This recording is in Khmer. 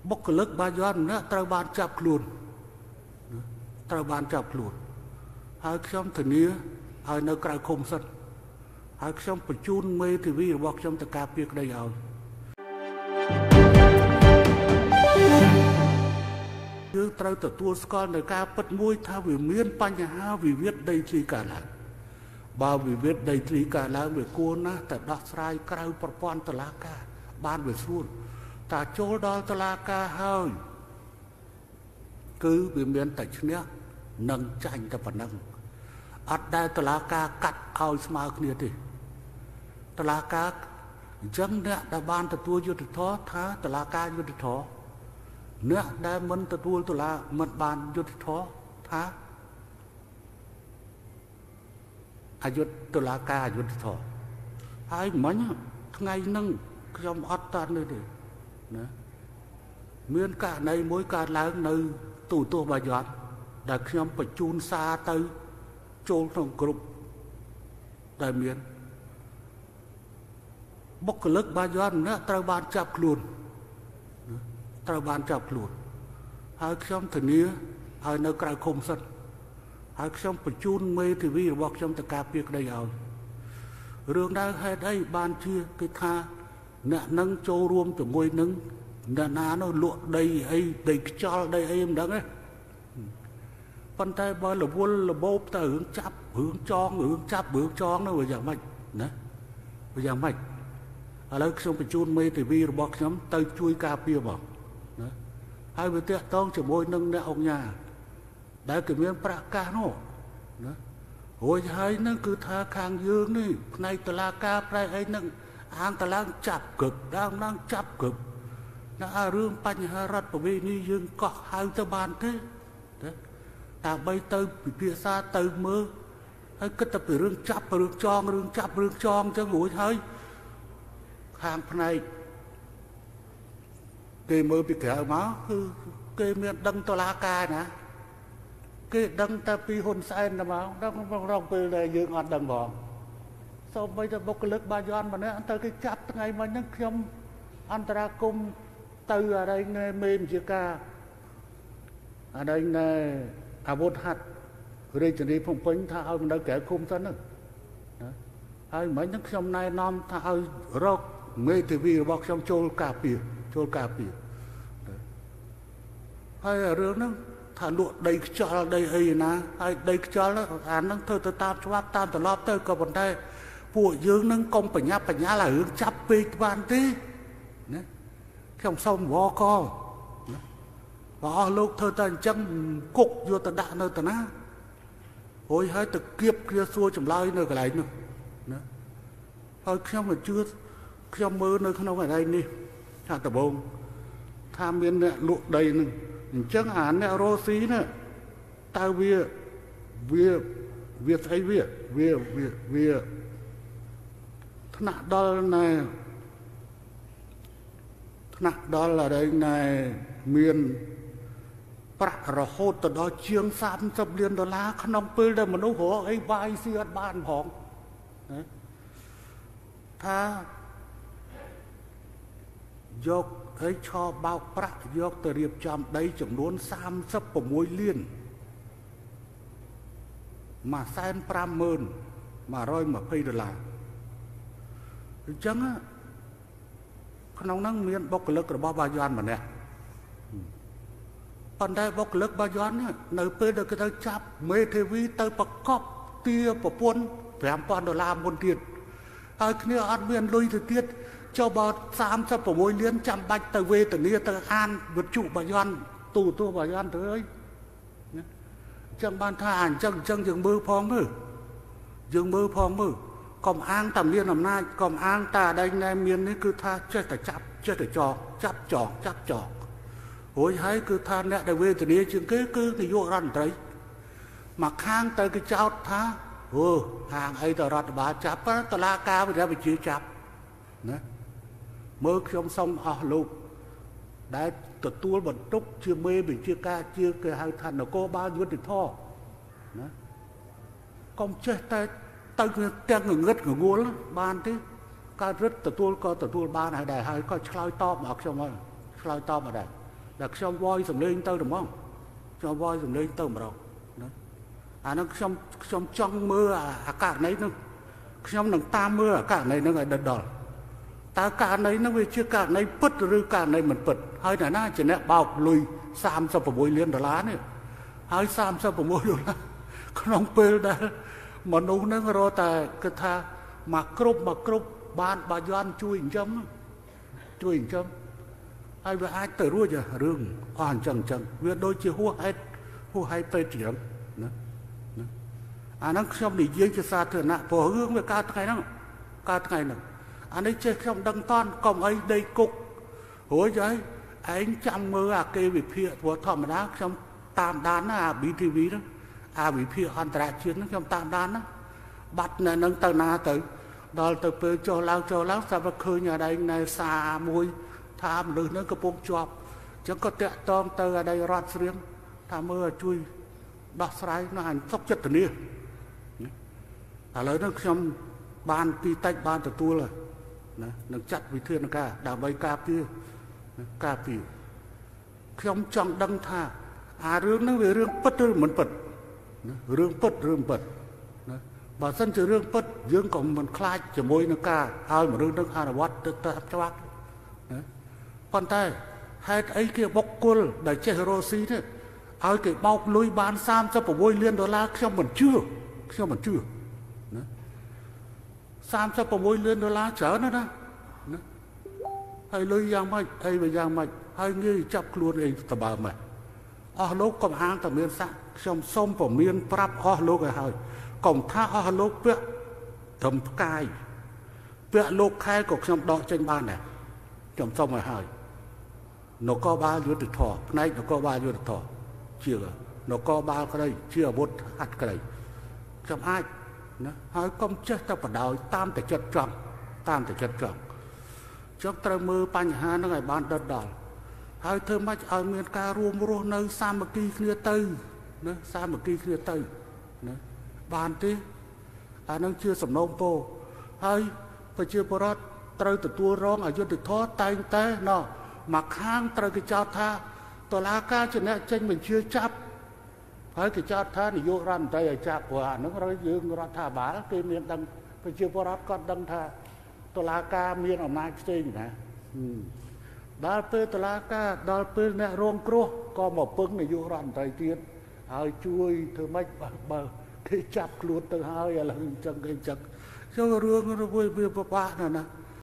bốc cái lực ba doan nữa tao ban chập luôn tao ban chập luôn hai trong thời nia hai nơi cài khom sắt hai trongประจุนเมทีวีบอกtrongตะการเปียกได้เอาយើងត្រូវទទួលស្គាល់នៅការពិតមួយថាវាមានបញ្ហាវិវាទដីធ្លីកើតឡើងបើវិវាទដីធ្លីកើតឡើងវាគួរណាស់តែដោះស្រាយក្រៅប្រព័ន្ធតុលាការបានវាស្រួលតែចូលដល់តុលាការហើយគឺវាមានតែឈ្នះនិងចាញ់តែប៉ុណ្ណឹងអត់ដែលតុលាការកាត់ឲ្យស្មើគ្នាទេតុលាការអញ្ចឹងអ្នកដែលបានទទួលយុត្តិធម៌ថាតុលាការយុត្តិធម៌អ្នកដែលមិនទទួលតុលាមិនបានយុត្តិធម៌ថាអយុត្តិតុលាការអយុត្តិធម៌ហើយមិញថ្ងៃហ្នឹងខ្ញុំអត់តាន់ទេណាមានករណីមួយកើតឡើងនៅទូទស្សន៍បាយ័នដែលខ្ញុំបញ្ជូនសារទៅចូលក្នុងក្រុមដែលមានបុគ្គលិកបាយ័នម្នាក់ត្រូវបានចាប់ខ្លួនត្រូវបានចាប់ខ្លួនហើយខ្ញុំធានាហើយនៅក្រៅឃុំសិនហើយខ្ញុំបញ្ជូនមេធាវីរបស់ខ្ញុំទៅការពារក្តីឲ្យរឿងដែលហេតុអីបានជាគេថាអ្នកនឹងចូលរួមជាមួយនឹងអ្នកណានោះលក់ដីអីដីខ្យល់ដីអីមិនដឹងទេប៉ុន្តែបើរវល់របបទៅរឿងចាប់រឿងចងរឿងចាប់រឿងចងនោះវាយ៉ាងម៉េចណាវាយ៉ាងម៉េចឥឡូវខ្ញុំបញ្ជូនមេធាវីរបស់ខ្ញុំទៅជួយការពារបងណាហើយវាតាក់ទងជាមួយនឹងអ្នកអង្គញាដែលគេមានប្រកាសនោះណារួចហើយនឹងគឺថាខាងយើងនេះផ្នែកតុលាការប្រែអីនឹងអាងតឡើងចាប់គឹកឡើងចាប់គឹកណារឿងបញ្ហារដ្ឋប្រវេណីយើងកោះហៅទៅបានទេណាដើម្បីទៅពិភាក្សាទៅមើលហើយគិតតែពីរឿងចាប់រឿងចងរឿងចាប់រឿងចងអញ្ចឹងរួចហើយខាងផ្នែកគេមើលពីក្រៅមកគឺគេមានដឹងតុលាការណាគេដឹងតែពីហ៊ុនសែនតែមកដឹងរងពេលដែលយើងអត់ដឹងផងសូម្បីតែបុគ្គលិកបាយ័នម្នាក់ទៅគេចាប់ថ្ងៃមិញហ្នឹងខ្ញុំអន្តរាគមទៅអរិញមេមជាការអរិញអាវុធហត្ថរាជធានីភ្នំពេញថាឲ្យនៅក្រៅឃុំសិនហ្នឹងហើយមិញហ្នឹងខ្ញុំណែនាំថាឲ្យរកមេធាវីរបស់ខ្ញុំចូលការពារហើយរឿងហ្នឹងថាលក់ដីខ្យល់ដីអីណាហើយដីខ្យល់អាហ្នឹងធ្វើទៅតាមច្បាប់តាមទម្លាប់ទៅក៏ប៉ុន្តែពួកយើងនឹងកុំបញ្ញាបញ្ញាឲ្យរឿងចាប់ពេកបានទេណាខ្ញុំសូមវកណាបើអស់លោកធ្វើតែអញ្ចឹងគុកយកទៅដាក់នៅតាណារួចហើយទៅគៀបគ្រាសួរចម្លើយនៅកន្លែងនោះណាហើយខ្ញុំមិនជឿខ្ញុំមើលនៅក្នុងកន្លែងនេះថាដំបងថាមានអ្នកលក់ដីនឹងអញ្ចឹងអាអ្នករស់ស៊ីនេះតើវាស្អីវាថ្នាក់ដល់ណែថ្នាក់ដល់អីណែមានប្រាក់រហូតទៅដល់ជាង$30 លានក្នុងពេលដែលមនុស្សរកអីបាយស៊ីអត់បានផងណាថាយកឲ្យឆោបោកប្រាក់យកទៅរៀបចំដីចំនួន$36 លាន$150,120អញ្ចឹងក្នុងហ្នឹងមានបុគ្គលិករបស់បាយ័នម្នាក់ប៉ុន្តែបុគ្គលិកបាយ័ននៅពេលដែលគេទៅចាប់មេធាវីទៅប្រកបទាប្រពន្ធ$5,000មុនទៀតហើយគ្នាអត់មានលុយទៅទៀតចុះបើ$36 លានចាំបាច់ទៅវេទនាទៅអានវិទ្យុបាយ័នទូទស្សន៍បាយ័នទៅអីណាអញ្ចឹងបានថាអញ្ចឹងយើងមើលផងមើលកុំអាងតែមានអំណាចកុំអាងតែអីណែមាននេះគឺថាចេះតែចាប់ចេះតែចាប់ចងរួចហើយគឺថាអ្នកដែលវេទនាជាងគេគឺនាយករដ្ឋមន្ត្រីមកខាងទៅគេចោទថាហាងអីទៅរដ្ឋបាលចាប់តុលាការវិទ្យាវិជាចាប់ណាមើលខ្ញុំសុំអស់លោកដែលទទួលបន្ទុកជាមេវិជាការជាគេហៅថានគរបាលយុត្តិធម៌ណាកុំចេះតែទៅទាំងងឹតងងួលបានទេកើតរឹតទទួលក៏ទទួលបានហើយដែរហើយក៏ឆ្លើយតបមកខ្ញុំហើយឆ្លើយតបមកដែរ là trong voi sầm lên tơ đúng không trong voi sầm lên tơ mà đâu nó trong trong mưa cả này nó trong nắng ta mưa cả này nó ngày đợt đỏ ta cả này nó về chưa cả này bứt rồi cả này mình bứt hơi là na chỉ nè bọc lùi sam sao phải bôi liên đờ lá này hơi sam sao phải bôi đờ lá không pel đã mà nung nó rồi ta cái tha mà cướp ban bà doan chui hình chấm ai về ai tới ruồi giờ rừng hoàn chẳng việc đôi chia hua hay tây tiếng nó xong đi dưới cho xa thường nạ phổ hướng về ca ngày nào anh ấy chơi xong đăng toan còn ấy đây cục hối giấy anh chăm mơ kê bị phía của thòm đá xong tam đán bí TV đó bị phía hoàn trả chiến nó xong tam đán đó bắt này nâng tờ na tới đó từ từ cho lao sao mà khơi nhà đây này xa mùi tham lư nó có bông chọc chẳng có tệ tôm tờ ở đây rót riêng tham mơ chui đọc sái nó hành sốc chất tình yêu lấy nó trong ban kỳ tách ban từ tua là nó chặt vì thương nó cả đào bay ca pì trong trong đăng tha rương nó về rương bất rương mình bật rương bật và sân từ rương bật dương còn mình khai chỉ môi nó ca ai mà rương nó là vắt cho bác còn tay hai ấy kia bọc quân để chơi Hiroshi thế ai cái bọc lùi bán sam cho bộ bôi liên đô la trong mình chưa sam cho bộ bôi liên đô la chở nó đó hay lùi giang mạch hay về giang mạch hay nghi chập luôn ấy tờ bà mày lúc còn hang tờ miền sắc trong sông của miền prap lúc rồi hơi còn tha lúc biết thầm cay biết lúc khai cuộc trong đó trên ban này trong sông rồi hơi nó có ba vô được thọ nay nó có ba vô được thọ chưa nó có ba cái đây chưa bút hạt cái đây trong ai hơi công chết ta phải đào tam thể chất trọng trước trời mưa pan hà nó ngày ban đợt đỏ hơi thơ mách ở miền ca ruộng nơi xa một kỳ kia tây bàn tí nó chưa sầm nông po hơi phải chưa bỏ ra trời từ tua rong ở dưới từ thó tay té nó mặc hang trời cái chót tha tòa lá ca cho nên tranh mình chưa chấp hơi cái chót tha thì vô ran tay ở chạp của nó rồi dương ra thả bá cái miền đằng phải chưa bỏ ra con đằng tha tòa lá ca miền ở mai chơi nè đó tới tòa lá ca đó tới nè rong cua có một pưng này vô ran tay tiên hơi chui thưa mấy bờ cái chạp luôn từ hơi là chân cái chân cho rương nó vui vui ba nè